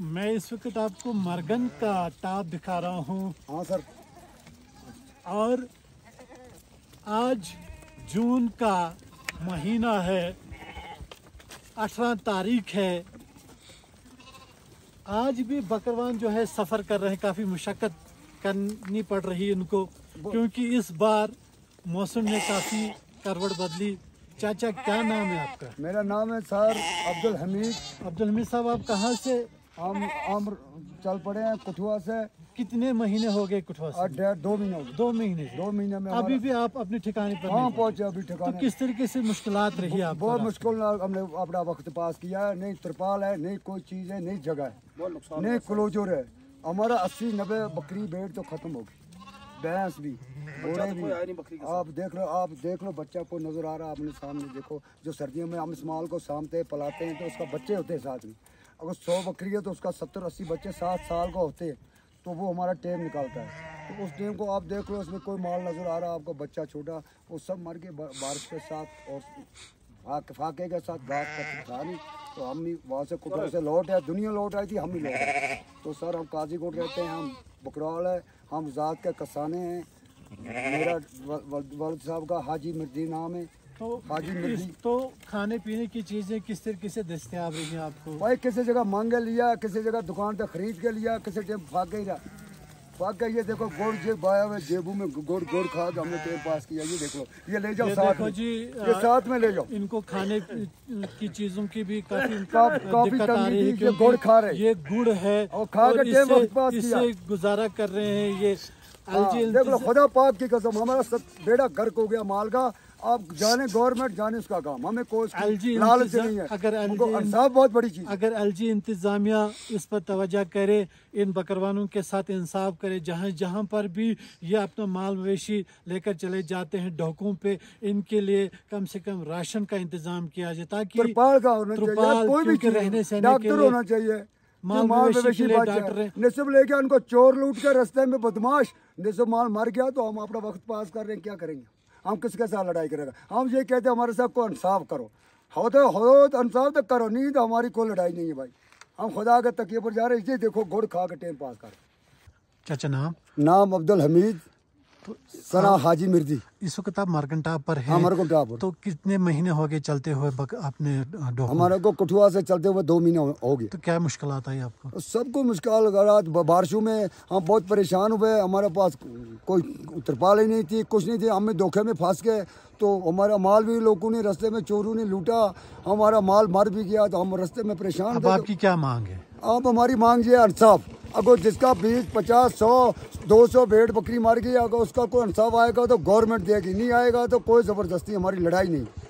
मैं इस वक्त आपको मरगन का टाप दिखा रहा हूँ। हाँ सर। और आज जून का महीना है, 18 तारीख है। आज भी बकरवान जो है सफ़र कर रहे हैं, काफ़ी मुशक्क़त करनी पड़ रही है उनको, क्योंकि इस बार मौसम ने काफ़ी करवट बदली। चाचा, क्या नाम है आपका? मेरा नाम है सर अब्दुल हमीद। अब्दुल हमीद साहब, आप कहाँ से? हम चल पड़े हैं कठुआ से। कितने महीने हो गए कठुआ से? 2 महीने हो गए। 2 महीने। 2 महीने में अभी भी आप अपने ठिकाने पर हाँ नहीं पहुँचे अभी तो ठिकाने। किस तरीके से मुश्किलात रही आप? बहुत मुश्किल हमने अपना वक्त पास किया है। नहीं तिरपाल है, नहीं कोई चीज़ है, नहीं जगह है, नहीं क्लोजर है। हमारा 80-90 बकरी भेड़ तो खत्म हो गई, भैंस भी, घोड़े भी। आप देख लो बच्चा को नजर आ रहा है अपने सामने। देखो, जो सर्दियों में हम इस माल को सामते पलाते हैं तो उसका बच्चे होते हैं साथ में। अगर 100 बकरी है तो उसका 70-80 बच्चे 7 साल का होते हैं, तो वो हमारा टेम निकालता है। तो उस टेम को आप देख लो, इसमें कोई माल नजर आ रहा है आपको, बच्चा छोटा, वो सब मर के बारिश के साथ और फाके के साथ घास का था नहीं। तो हम भी वहाँ से कुटुआ से लौट आए, दुनिया लौट आई थी, हम भी लौट आए। तो सर हम काजीकोट रहते हैं, हम बकरवाल है, हम ज़ात के कसाने हैं। मेरा वल्द साहब का हाजी मिर्दी नाम है। तो हाजी मिर्दी। तो खाने पीने की चीज़ें किस तरीके से दस्तयाब रही हैं आपको? भाई किसी जगह मांगे लिया, किसी जगह दुकान पे खरीद के लिया, किसी टाइम फाके ही रहा। फाके ये देखो गुड़ जेब बाया हुआ, जेबू में गुड़ खा के हमने टाइम पास किया। ये देख लो, ये ले जाओ साथ में जी, ये साथ में ले जाओ। इनको खाने की चीज़ों की भी काफी दिक्कत आ रही है, क्योंकि गुड़ खा रहे, ये गुड़ है और खा के इससे गुजारा कर रहे हैं। ये देख लो, खुदा पाक की कसम, हमारा सब बेड़ा गर्क हो गया माल का। आप जाने गवर्नमेंट जाने उसका काम, हमें कोई लालच नहीं है। अगर इंसाफ बहुत बड़ी चीज, अगर एलजी इंतजामिया इस पर तवज्जो करे, इन बकरवानों के साथ इंसाफ करे, जहाँ पर भी ये अपना माल मवेशी लेकर चले जाते हैं डॉकों पे, इनके लिए कम से कम राशन का इंतजाम किया जाए, ताकि त्रिपाल का होना चाहिए, कोई भी रहने सहने डॉक्टर होना चाहिए, माल मवेशी डॉक्टर। निसब लेके उनको चोर लूट के रास्ते में बदमाश, निसब माल मर गया तो हम अपना वक्त पास कर रहे हैं, क्या करेंगे? हम किसके साथ लड़ाई करेगा? हम ये कहते हैं हमारे साथ को इंसाफ करो, हो तो इंसाफ तो करो, नहीं तो हमारी कोई लड़ाई नहीं है भाई। हम खुदा के तकिए पर जा रहे हैं, देखो गुड़ खा के टाइम पास कर। चाचा, नाम अब्दुल हमीद, सना हाजी मिर्दी। इस वक्त आप मरगन टाप पर हैं। हाँ, मरगन टाप पर। तो कितने महीने हो गए चलते हुए अपने डॉक्टर? हमारे को कठुआ से चलते हुए 2 महीने हो गए। तो क्या मुश्किलात आई आपको? सबको मुश्किल, बारिशों में हम बहुत परेशान हुए। हमारे पास कोई तिरपाल ही नहीं थी, कुछ नहीं थी, हमें धोखे में फंस गए। तो हमारा माल भी लोगों ने रास्ते में चोरों ने लूटा, हमारा माल मर भी गया, तो हम रास्ते में परेशान। अब आपकी क्या मांग है? अब हमारी मांग ये इंसाफ। अगर जिसका 20, 50, 100, 200 भेड़ बकरी मार गई, अगर उसका कोई इंसाफ आएगा तो गवर्नमेंट देगी, नहीं आएगा तो कोई ज़बरदस्ती, हमारी लड़ाई नहीं।